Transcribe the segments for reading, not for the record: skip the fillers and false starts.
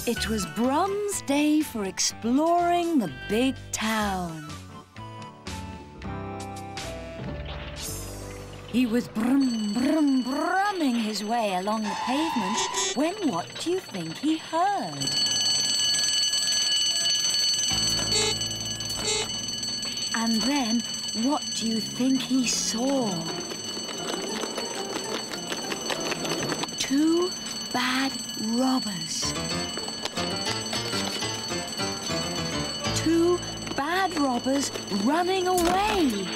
It was Brum's day for exploring the big town. He was brumming his way along the pavement when what do you think he heard? And then what do you think he saw? Two bad robbers. Two bad robbers running away.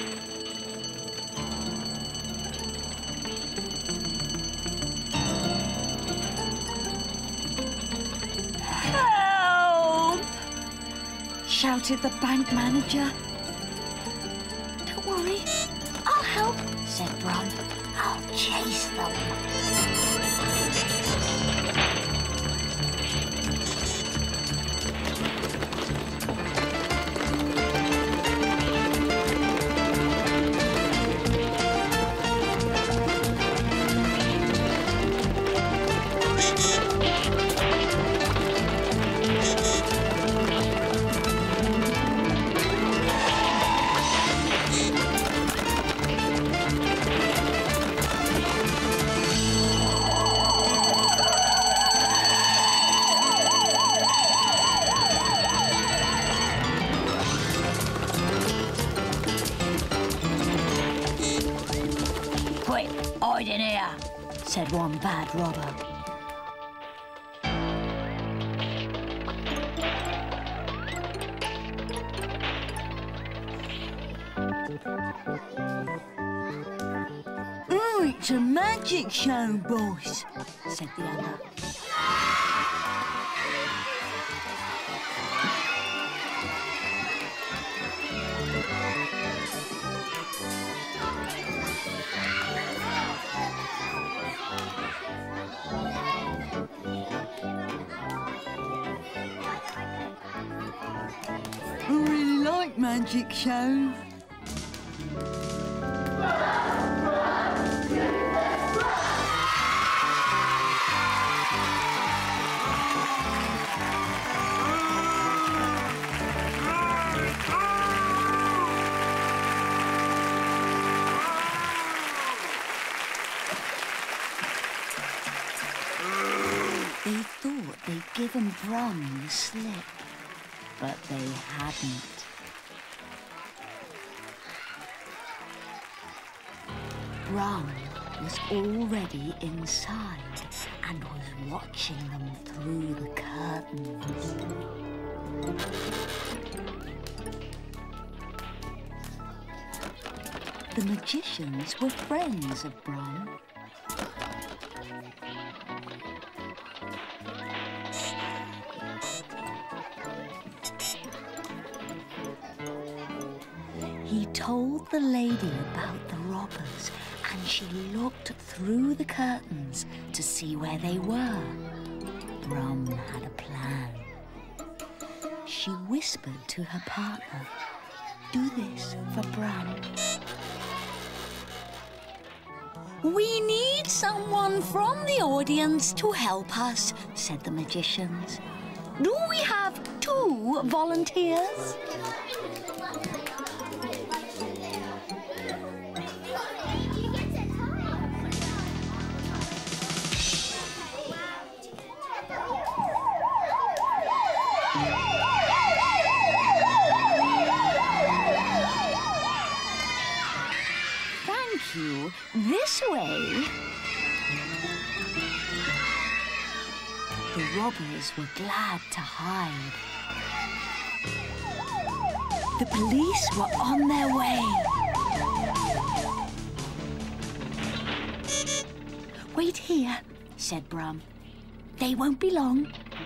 Help! Shouted the bank manager. Don't worry, I'll help, said Brum. I'll chase them. In here, said one bad robber. Oh, it's a magic show, boss, said the other. Magic show. They thought they'd given Brum the slip, but they hadn't. Brum was already inside and was watching them through the curtains. The magicians were friends of Brum. He told the lady about the robbers, and she looked through the curtains to see where they were. Brum had a plan. She whispered to her partner, "Do this for Brum." "We need someone from the audience to help us," said the magicians. "Do we have 2 volunteers?" This way. The robbers were glad to hide. The police were on their way. "Wait here," said Brum. "They won't be long."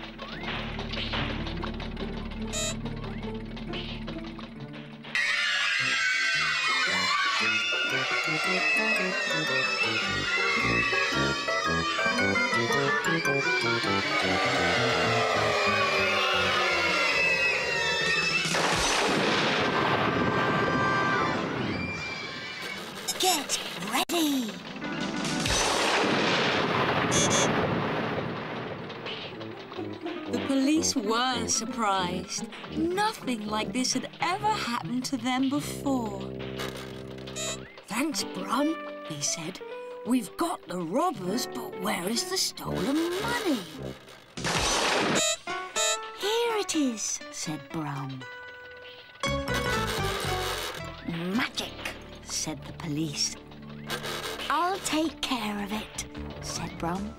Get ready! The boys were surprised. Nothing like this had ever happened to them before. "Thanks, Brum," they said. "We've got the robbers, but where is the stolen money?" "Here it is," said Brum. "Magic," said the police. "I'll take care of it," said Brum.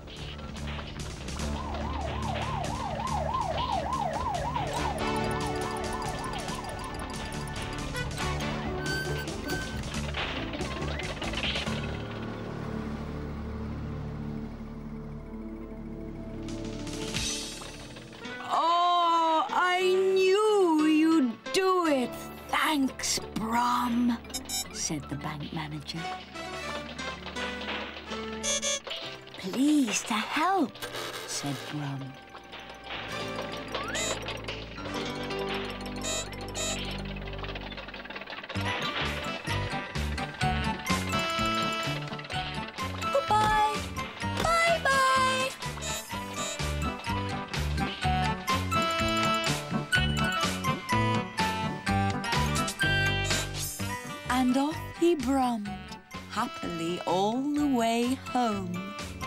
"Oh, I knew you'd do it. Thanks, Brum," said the bank manager. "Pleased to help," said Brum. "Goodbye. Bye-bye." And off he brummed, happily all the way home.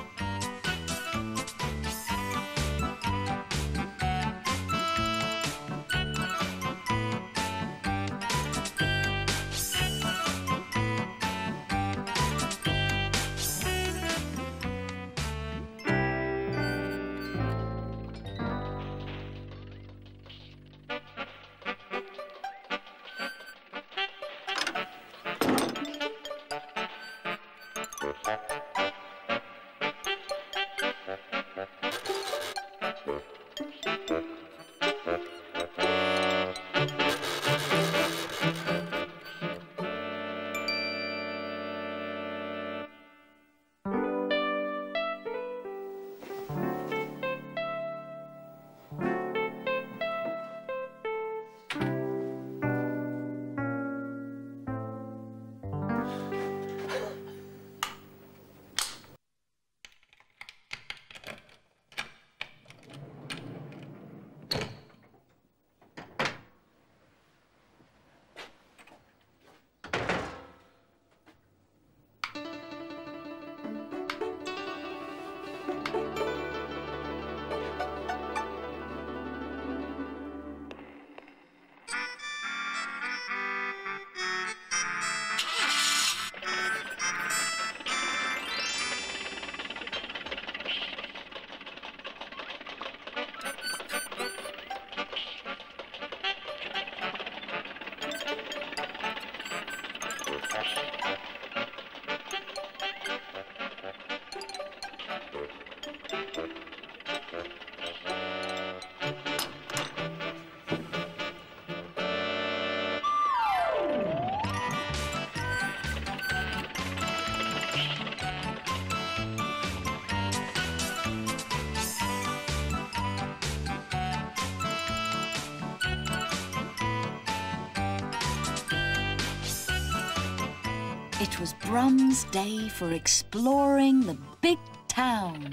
It was Brum's day for exploring the big town.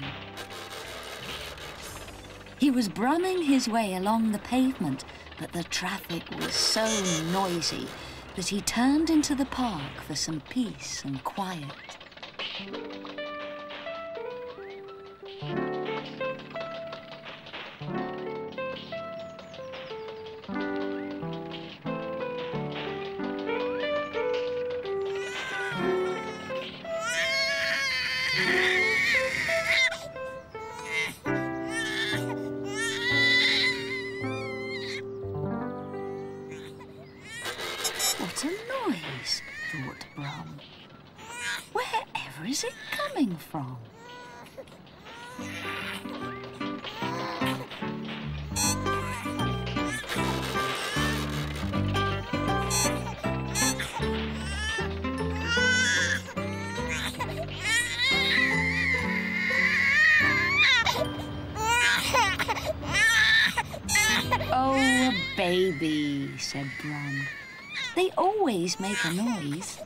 He was brumming his way along the pavement, but the traffic was so noisy that he turned into the park for some peace and quiet. What a noise, thought Brum. Wherever is it coming from? Oh, a baby, said Brum. They always make a noise.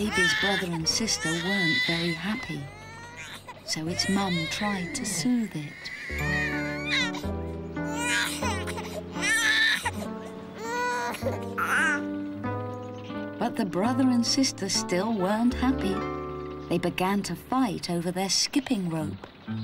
baby's brother and sister weren't very happy, so its mum tried to soothe it. But the brother and sister still weren't happy. They began to fight over their skipping rope.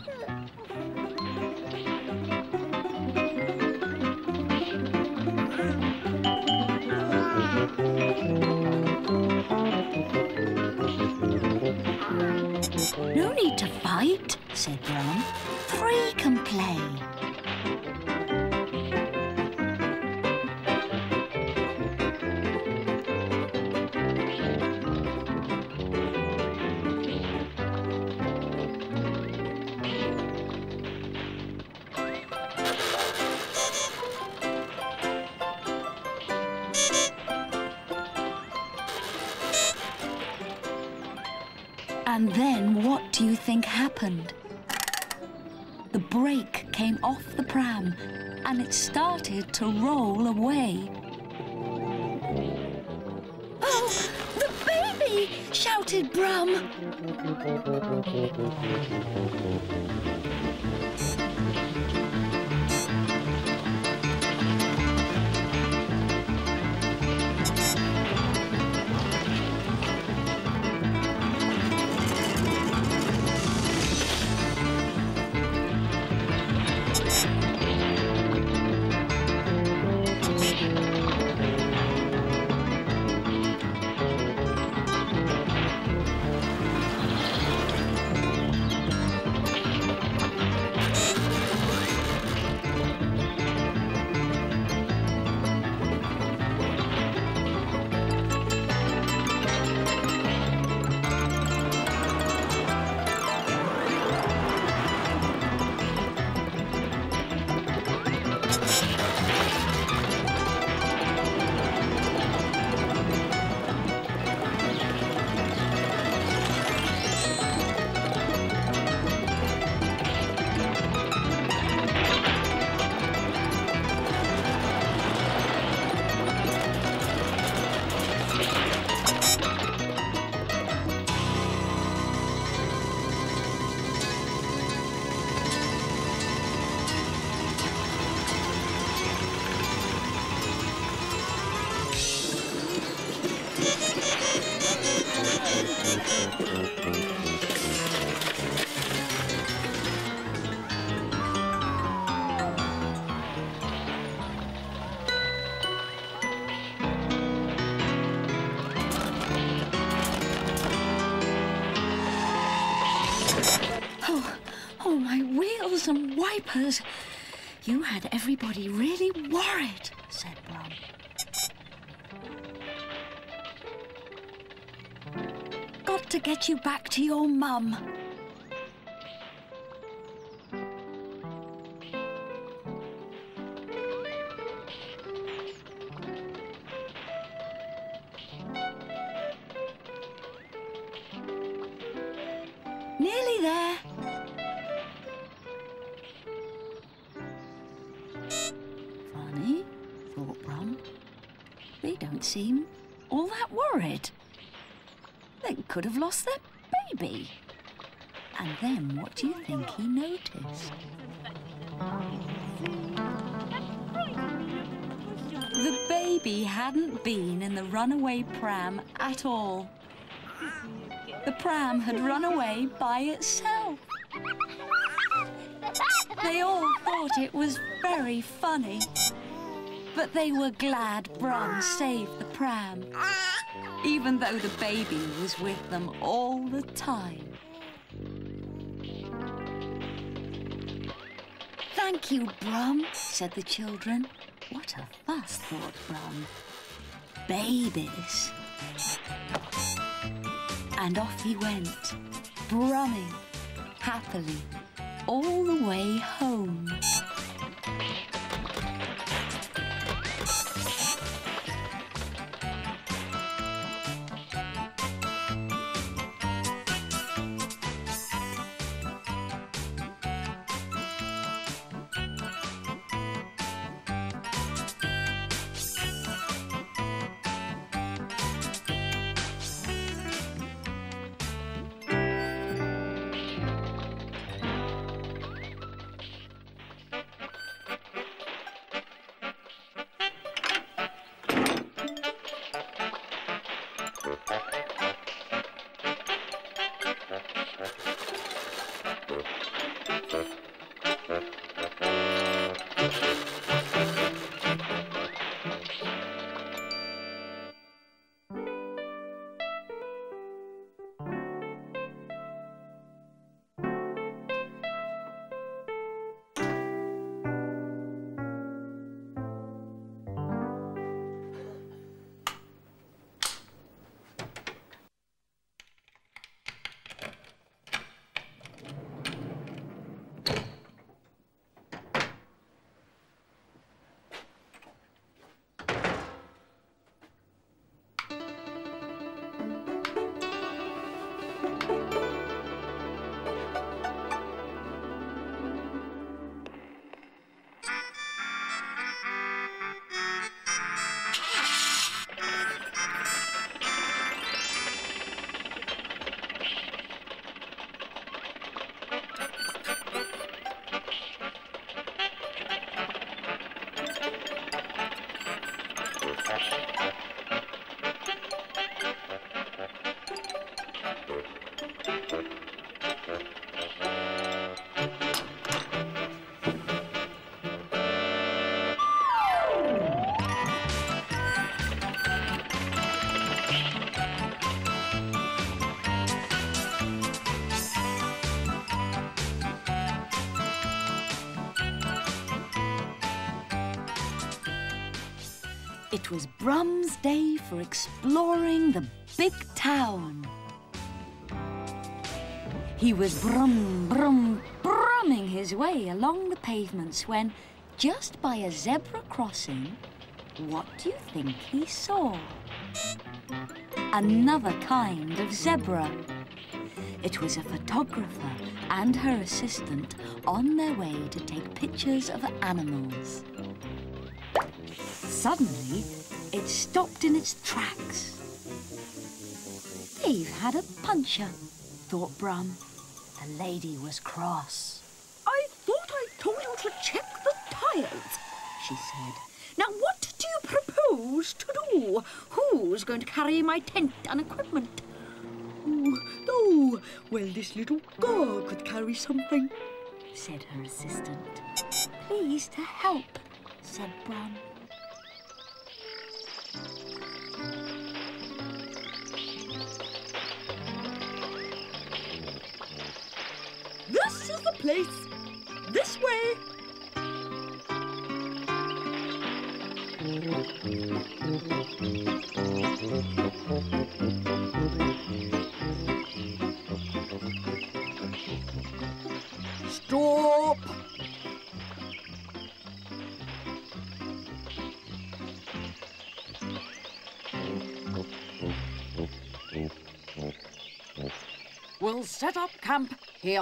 No need to fight, said Brum. Three can play. And then what do you think happened? The brake came off the pram and it started to roll away. Oh, the baby! Shouted Brum. Oh, my wheels and wipers. You had everybody really worried, said Brum. Got to get you back to your mum. Nearly there. Funny, thought Brum. They don't seem all that worried. They could have lost their baby. And then what do you think he noticed? The baby hadn't been in the runaway pram at all. The pram had run away by itself. They all thought it was very funny, but they were glad Brum saved the pram, even though the baby was with them all the time. Thank you, Brum, said the children. What a fuss, thought Brum. Babies. And off he went, brumming happily all the way home. It was Brum's day for exploring the big town. He was brumming his way along the pavements when, just by a zebra crossing, what do you think he saw? Another kind of zebra. It was a photographer and her assistant on their way to take pictures of animals. Suddenly, it stopped in its tracks. They've had a puncture, thought Brum. The lady was cross. I thought I told you to check the tyres, she said. Now, what do you propose to do? Who's going to carry my tent and equipment? Oh, well, this little girl could carry something, said her assistant. Pleased to help, said Brum. This is the place. This way. Stop. We'll set up camp here.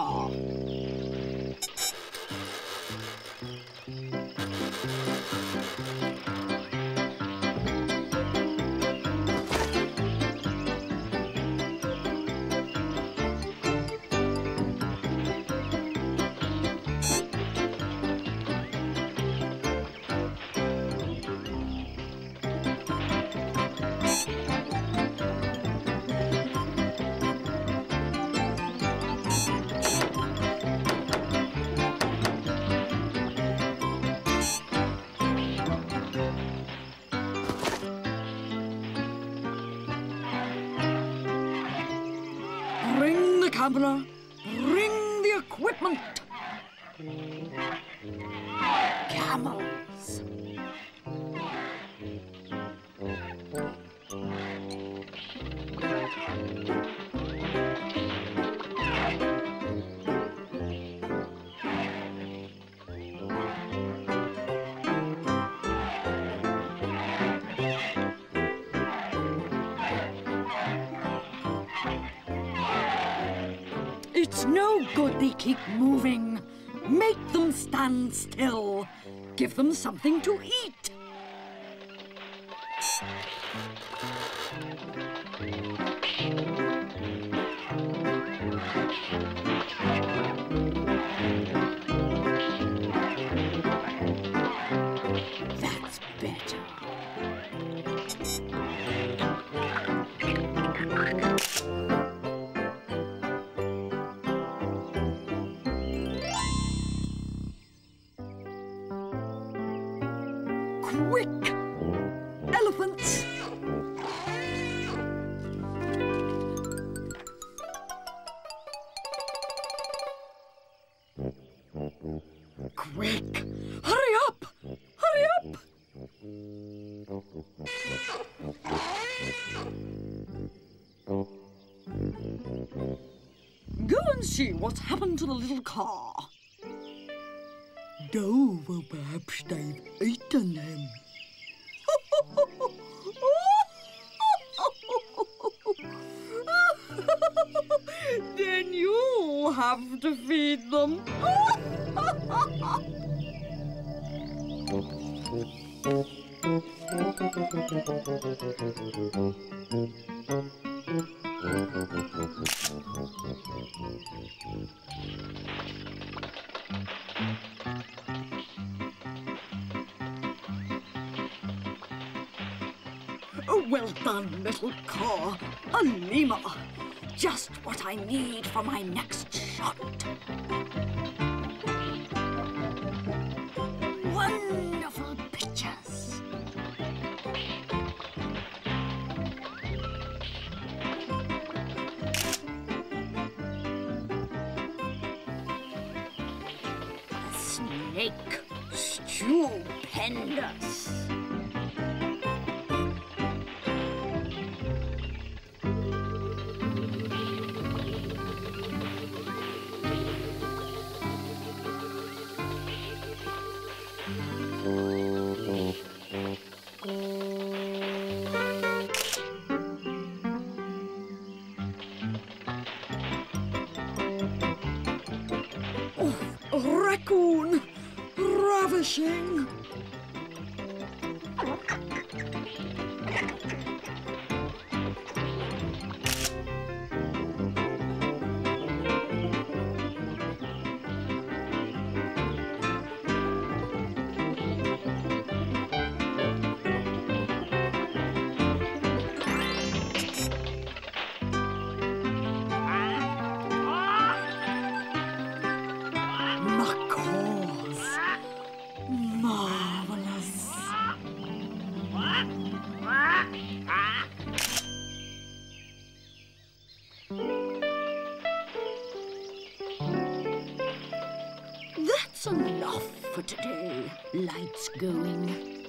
Bring the camera. Bring the equipment. Camels. It's no good they keep moving. Make them stand still. Give them something to eat. That's better. Quick! Elephants! Quick! Hurry up! Hurry up! Go and see what's happened to the little car. Oh, well, perhaps they've eaten him. Then you'll have to feed them. Oh, well done, little car. A lemur. Just what I need for my next shot. Wonderful pictures. A snake. Stupendous. for today. Lights going.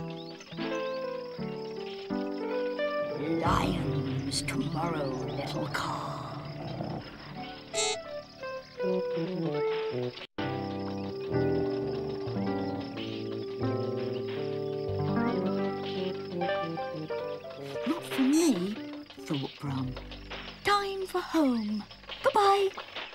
Lions tomorrow, little car. Not for me, thought Brum. Time for home. Goodbye.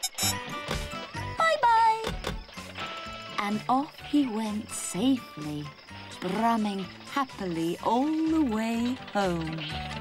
Bye-bye. And off he went safely, brumming happily all the way home.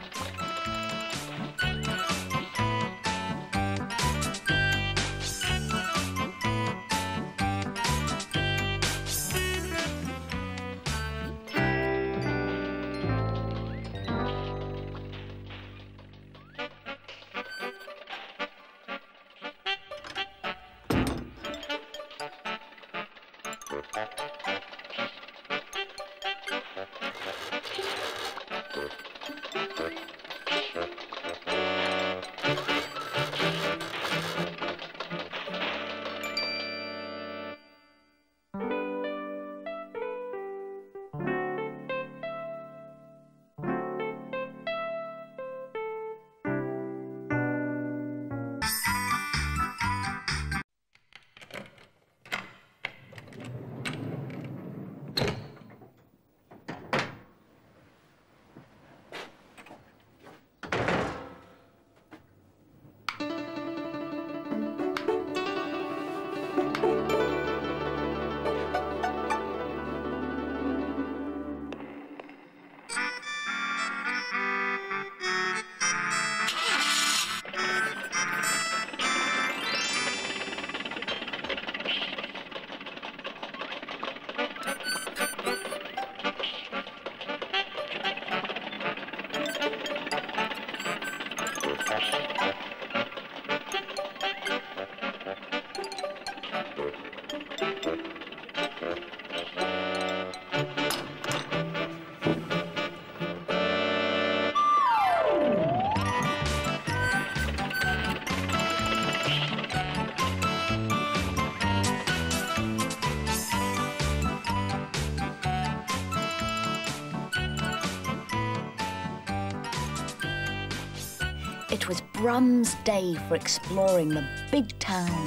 It was Brum's day for exploring the big town.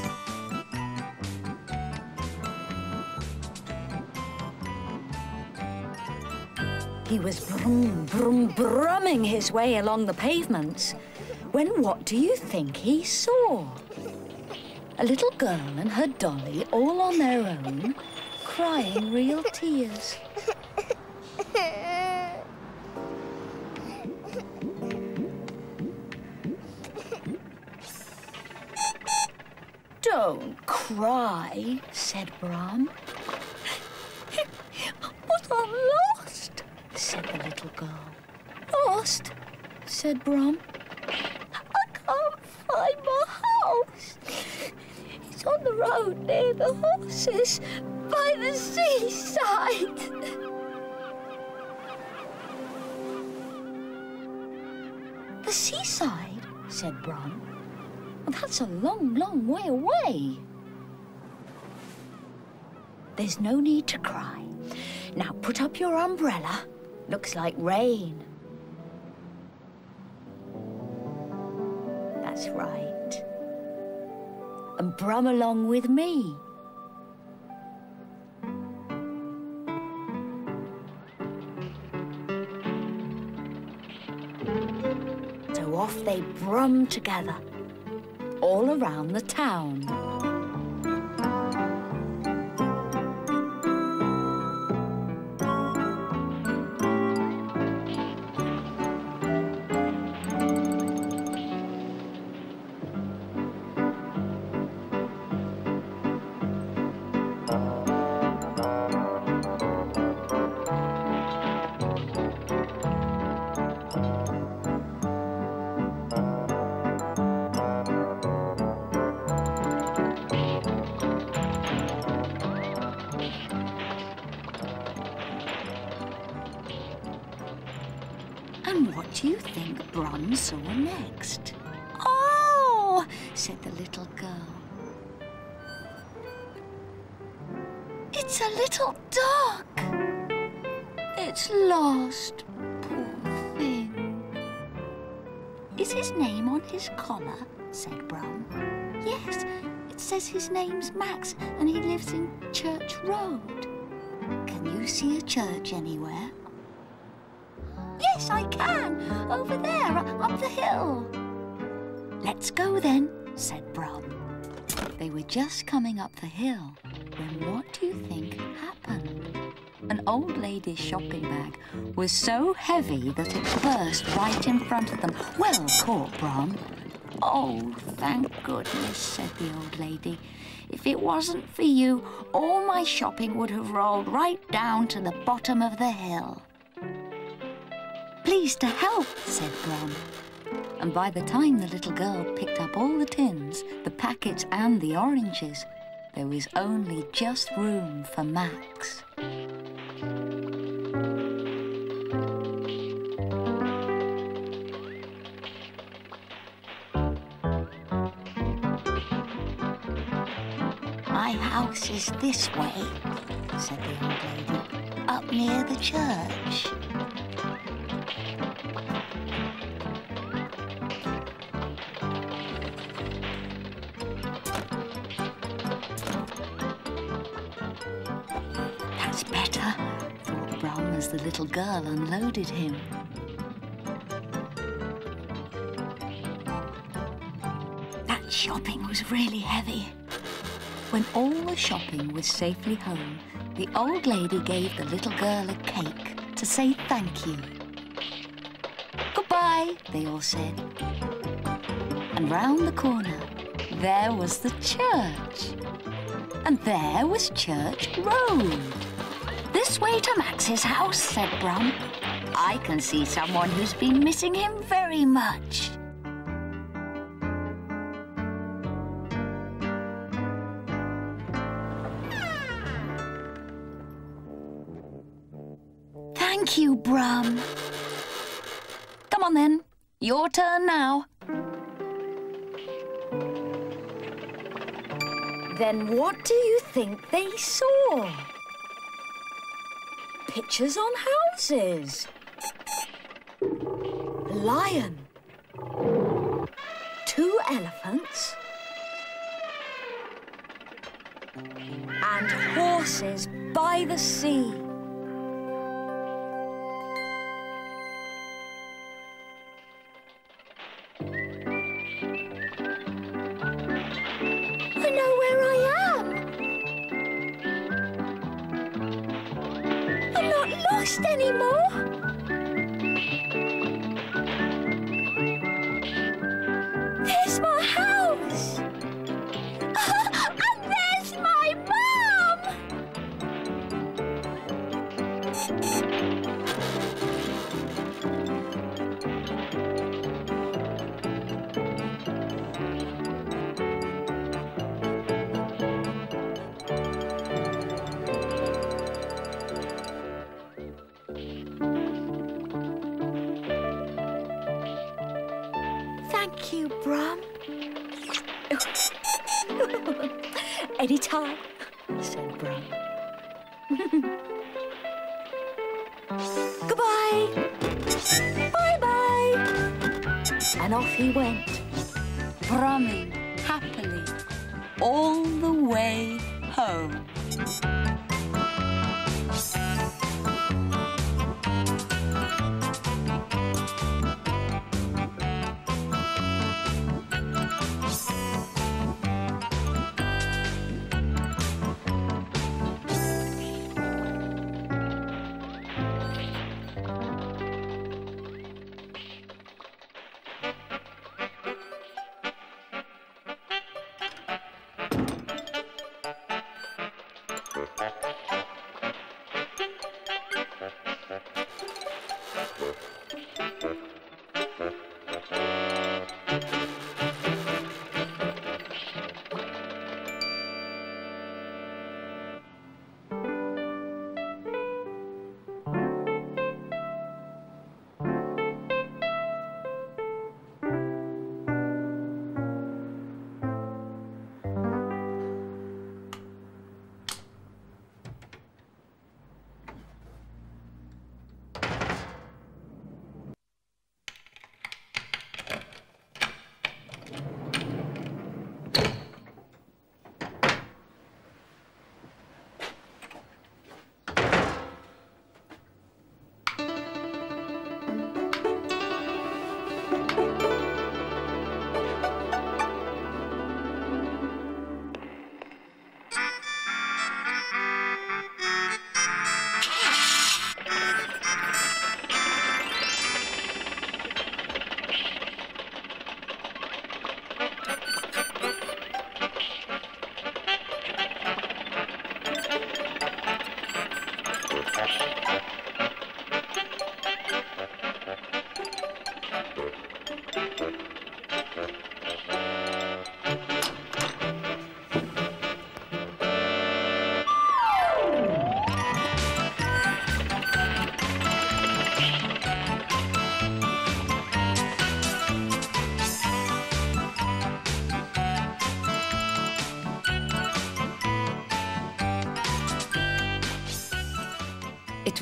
He was brumming his way along the pavements when what do you think he saw? A little girl and her dolly all on their own, crying real tears. Don't cry, said Brum. But I'm lost, said the little girl. Lost, said Brum. I can't find my house. It's on the road near the horses, by the seaside. The seaside, said Brum. Well, that's a long, long way away. There's no need to cry. Now put up your umbrella. Looks like rain. That's right. And brum along with me. So off they brum together, all around the town. And what do you think Brum saw next? Oh, said the little girl. It's It's a little duck. It's lost, poor thing. Is his name on his collar? Said Brum. Yes, it says his name's Max and he lives in Church Road. Can you see a church anywhere? Yes, I can. Over there, up the hill. Let's go then, said Brum. They were just coming up the hill when what do you think happened? An old lady's shopping bag was so heavy that it burst right in front of them. Well caught, Brum. Oh, thank goodness, said the old lady. If it wasn't for you, all my shopping would have rolled right down to the bottom of the hill. Pleased to help, said Brum. And by the time the little girl picked up all the tins, the packets and the oranges, there was only just room for Max. My house is this way, said the old lady, up near the church. That's better, thought Brum as the little girl unloaded him. That shopping was really heavy. When all the shopping was safely home, the old lady gave the little girl a cake to say thank you. Goodbye, they all said. And round the corner, there was the church. And there was Church Road. This way to Max's house, said Brum. I can see someone who's been missing him very much. Thank you, Brum. Come on then, your turn now. Then what do you think they saw? Pictures on houses. A lion. 2 elephants. And horses by the sea. Anymore. There's my house. And there's my mum. Thank you, Brum. Anytime, said Brum. Goodbye. Bye-bye. And off he went, brumming happily all the way home.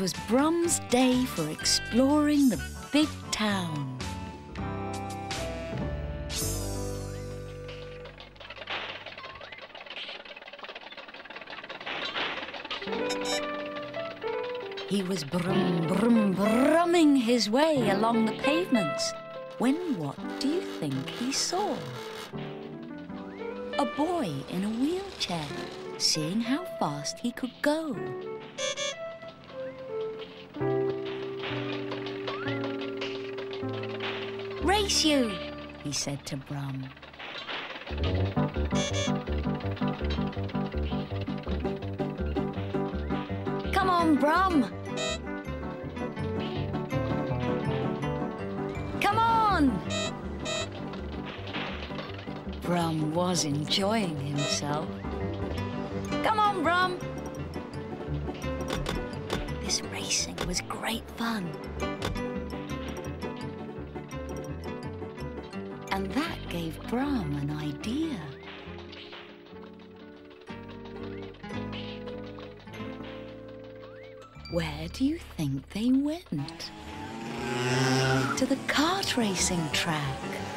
was Brum's day for exploring the big town. He was brumming his way along the pavements when what do you think he saw? A boy in a wheelchair, seeing how fast he could go. "Race you," he said to Brum. "Come on, Brum. Come on." Brum was enjoying himself. "Come on, Brum." This racing was great fun. And that gave Brum an idea. Where do you think they went? To the kart racing track.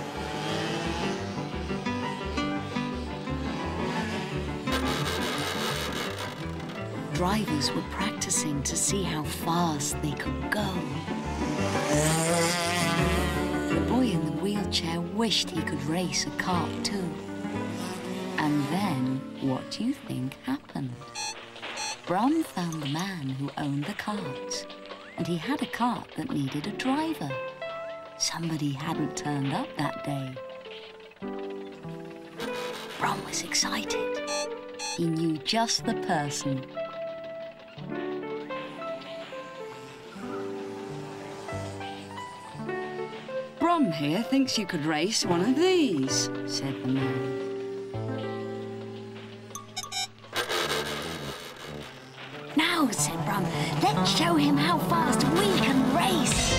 Drivers were practicing to see how fast they could go. The boy in the wheelchair wished he could race a kart too. And then, what do you think happened? Brum found the man who owned the karts, and he had a cart that needed a driver. Somebody hadn't turned up that day. Brum was excited. He knew just the person. "Brum here thinks you could race one of these," said the man. "Now," said Brum, "let's show him how fast we can race."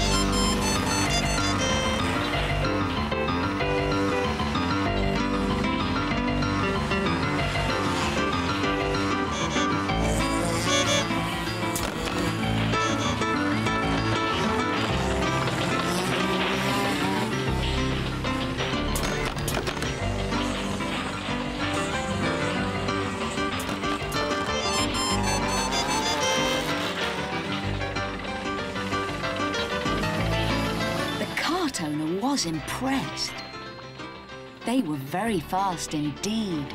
Was impressed. They were very fast indeed.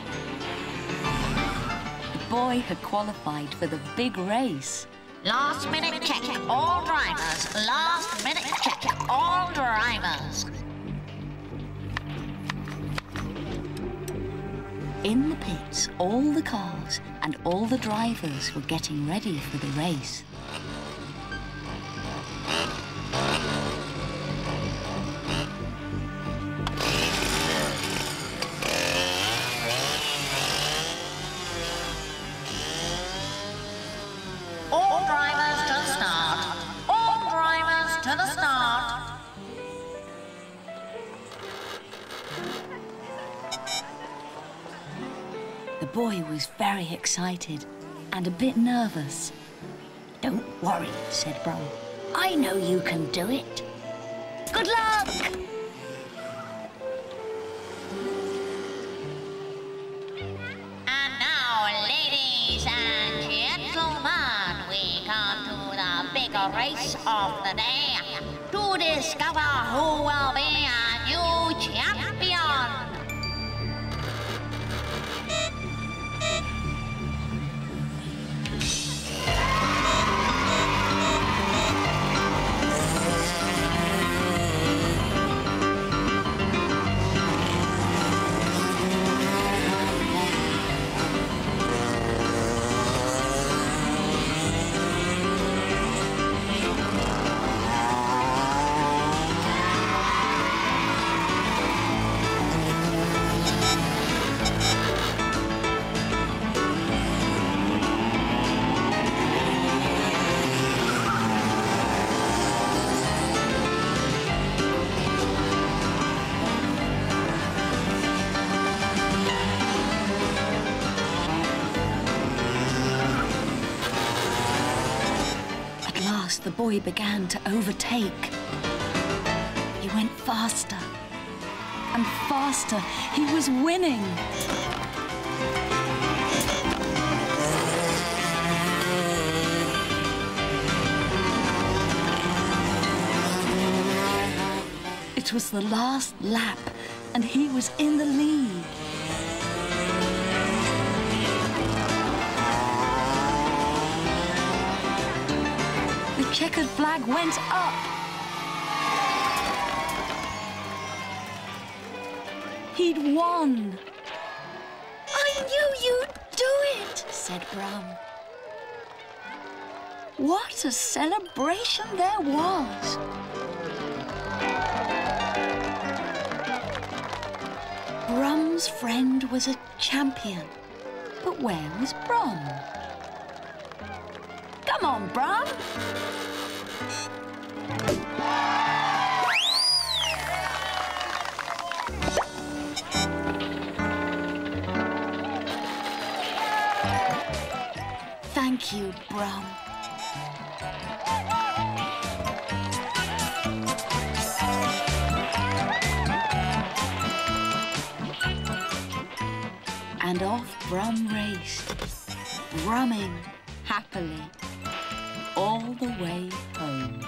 The boy had qualified for the big race. "Last minute check, all drivers. Last minute check, all drivers." In the pits, all the cars and all the drivers were getting ready for the race. All drivers to the start. All drivers to the start. The boy was very excited and a bit nervous. "Don't worry," said Brum. "I know you can do it. Good luck!" And now, ladies and gentlemen, we come to the big race of the day to discover who will be our new champion. the boy began to overtake. He went faster and faster. He was winning. It was the last lap, and he was in the lead. The checkered flag went up. He'd won. I knew you'd do it, said Brum. What a celebration there was. Brum's friend was a champion, but where was Brum? Come on, Brum! Thank you, Brum. And off Brum raced, brumming happily all the way home.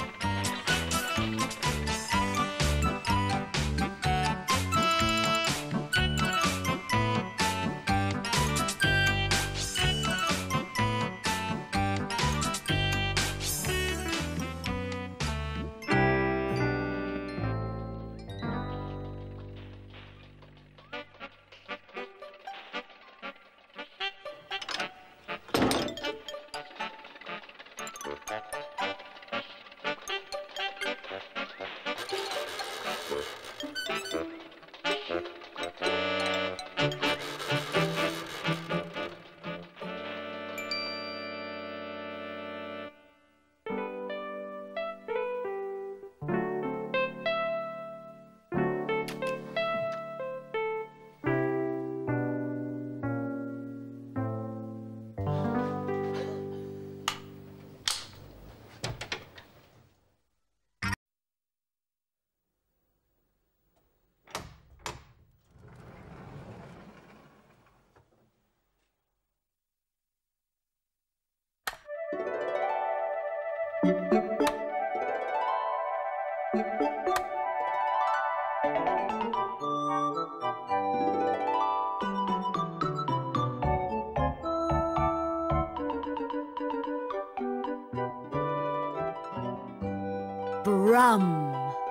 Brum.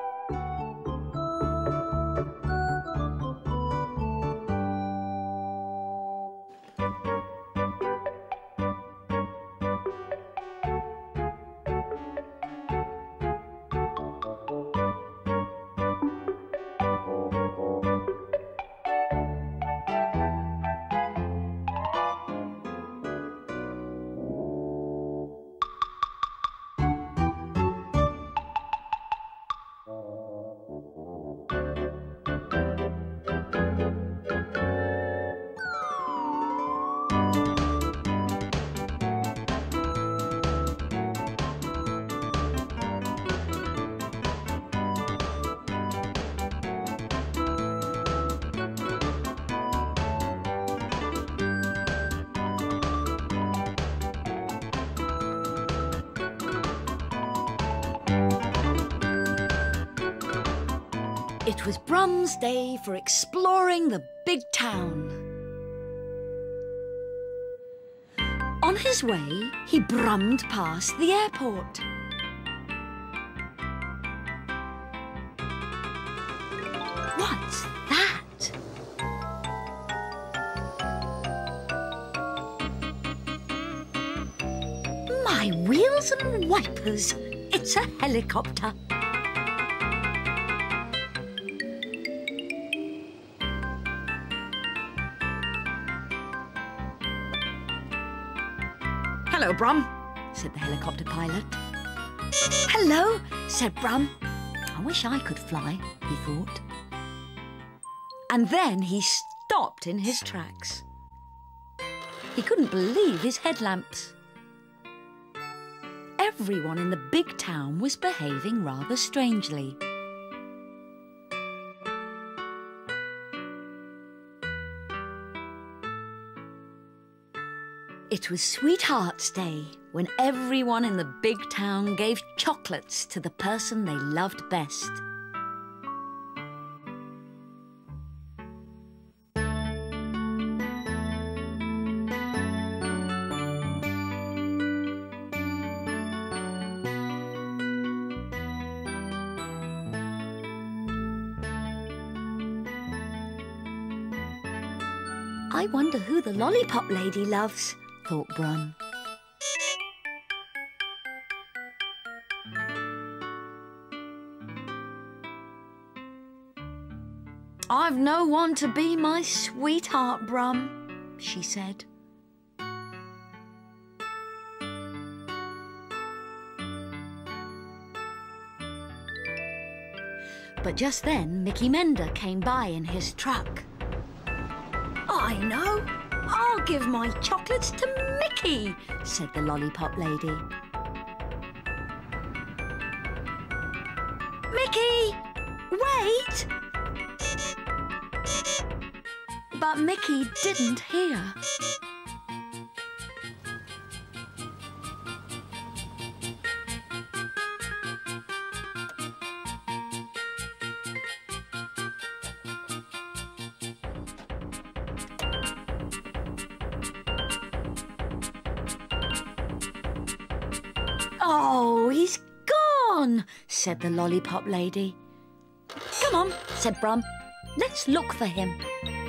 It was Brum's day for exploring the big town. On his way, he brummed past the airport. What's that? My wheels and wipers! It's a helicopter. Hello, Brum, said the helicopter pilot. Hello, said Brum. I wish I could fly, he thought. And then he stopped in his tracks. He couldn't believe his headlamps. everyone in the big town was behaving rather strangely. It was Sweethearts' Day, when everyone in the big town gave chocolates to the person they loved best. I wonder who the lollipop lady loves, thought Brum. I've no one to be my sweetheart, Brum, she said. But just then, Mickey Mender came by in his truck. I know. I'll give my chocolates to Mickey, said the lollipop lady. Mickey, wait! But Mickey didn't hear. Oh, he's gone, said the lollipop lady. Come on, said Brum. Let's look for him.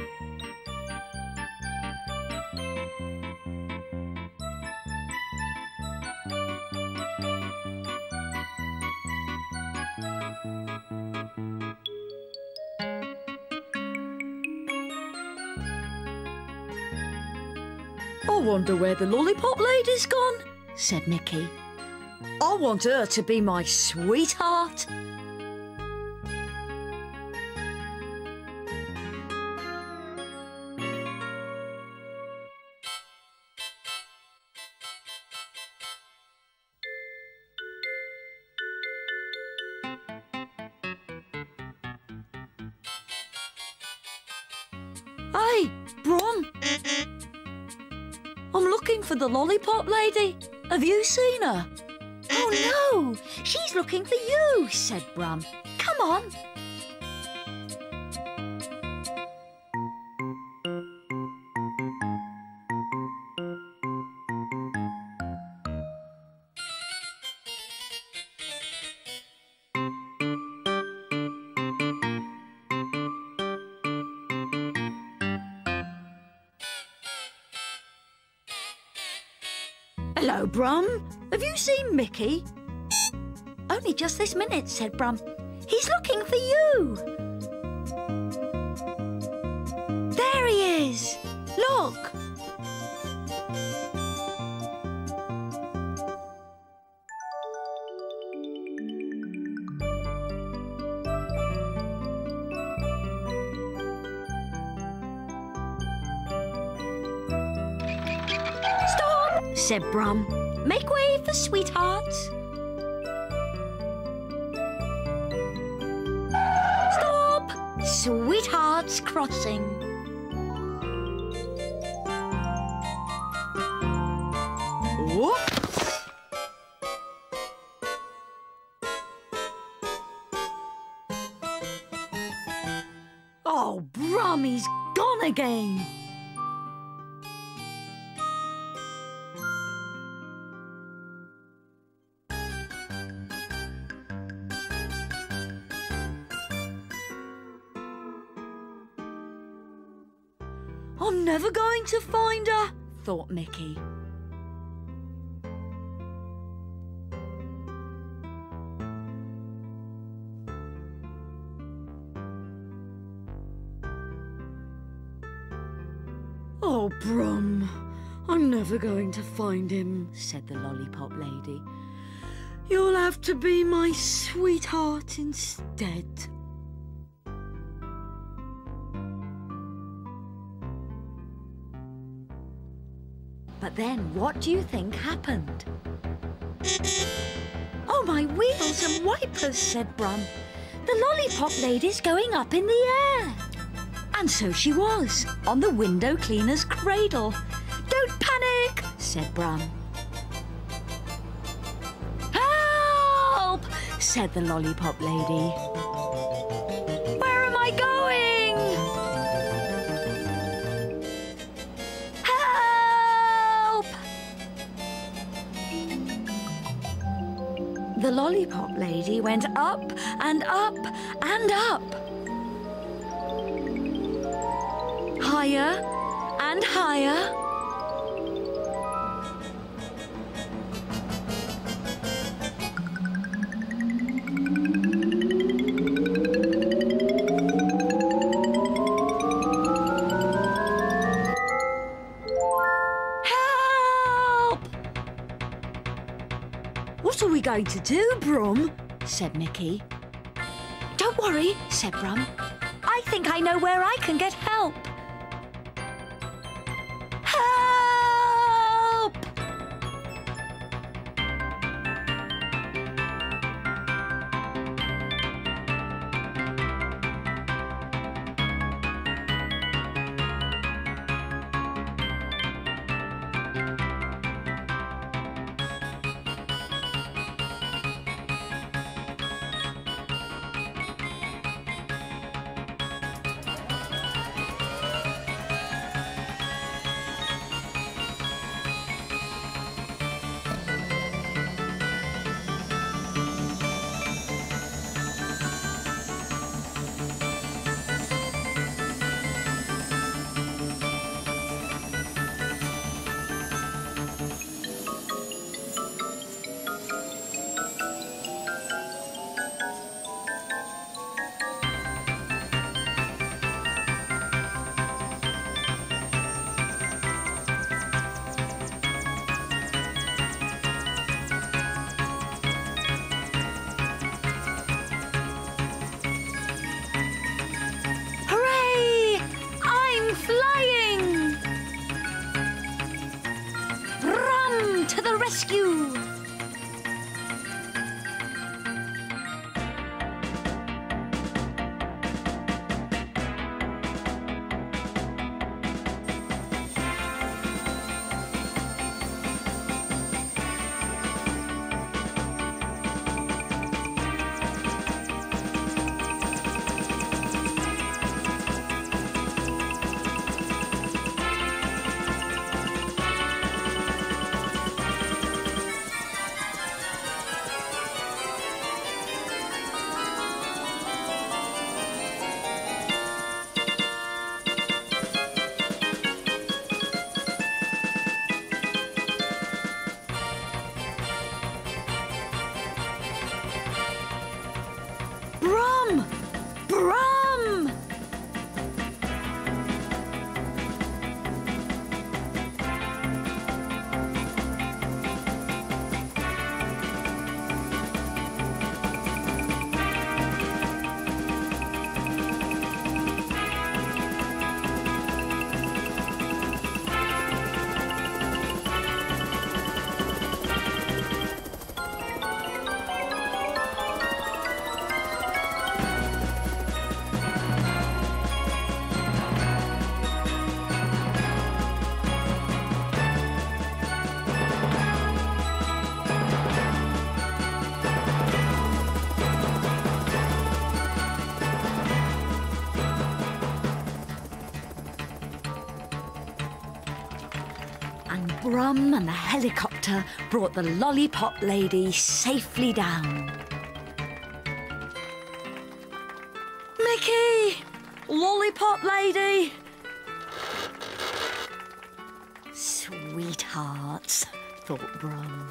I wonder where the lollipop lady's gone, said Mickey. I want her to be my sweetheart. Hey, Brum. I'm looking for the lollipop lady. Have you seen her? Oh no, she's looking for you, said Brum. Come on. Hello, Brum. Have you seen Mickey? Only just this minute, said Brum. He's looking for you. There he is. Look. Stop, said Brum. Make way for sweethearts. Stop! Sweethearts crossing. Whoops! Oh, Brum, he's gone again. I'm never going to find her, thought Mickey. Oh, Brum, I'm never going to find him, said the lollipop lady. You'll have to be my sweetheart instead. But then, what do you think happened? Oh, my wheels and wipers, said Brum. The lollipop lady's going up in the air. And so she was, on the window cleaner's cradle. Don't panic, said Brum. Help, said the lollipop lady. Where am I going? Help! The lollipop lady went up and up and up. Higher and higher. Help! What are we going to do, Brum? Said Mickey. Don't worry, said Brum. I think I know where I can get help. Help! Rescue! Brum! Brum! Brum and the helicopter brought the lollipop lady safely down. Mickey! Lollipop lady! Sweethearts, thought Brum.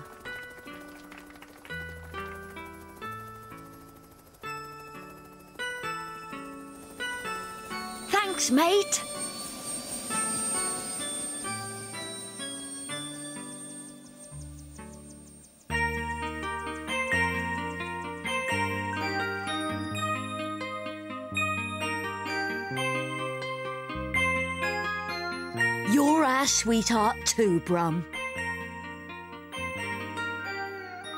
Thanks, mate. You're our sweetheart too, Brum.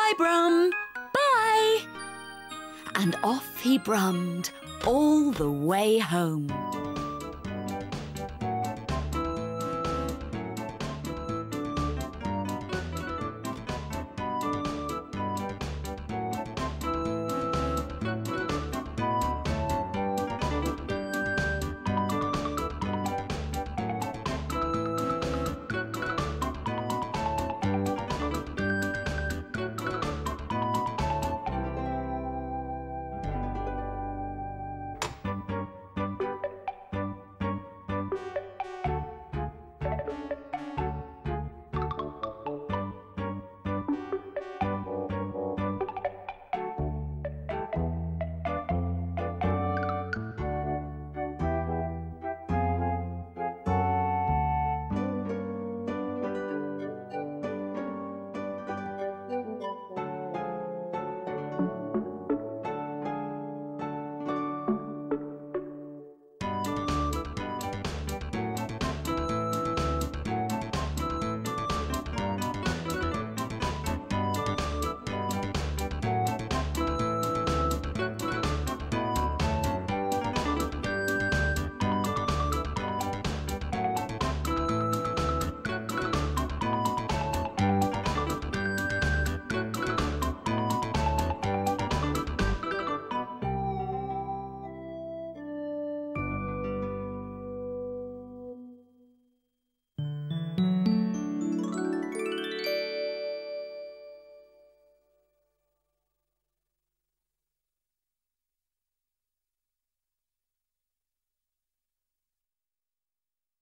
Bye, Brum. Bye. And off he brummed all the way home.